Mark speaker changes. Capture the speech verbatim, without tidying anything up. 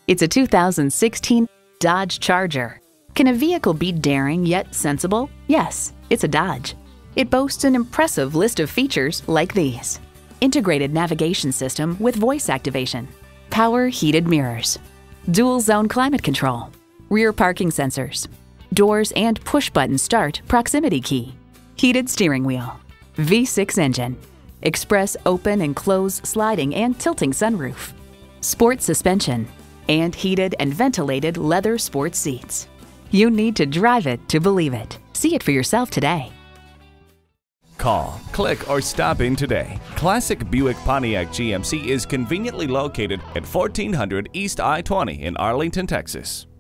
Speaker 1: It's a two thousand sixteen Dodge Charger. Can a vehicle be daring yet sensible? Yes, it's a Dodge. It boasts an impressive list of features like these: integrated navigation system with voice activation, power heated mirrors, dual zone climate control, rear parking sensors, doors and push-button start proximity key, heated steering wheel, V six engine, express open and close sliding and tilting sunroof, sport suspension, and heated and ventilated leather sports seats. You need to drive it to believe it. See it for yourself today.
Speaker 2: Call, click, or stop in today. Classic Buick Pontiac G M C is conveniently located at fourteen hundred East I twenty in Arlington, Texas.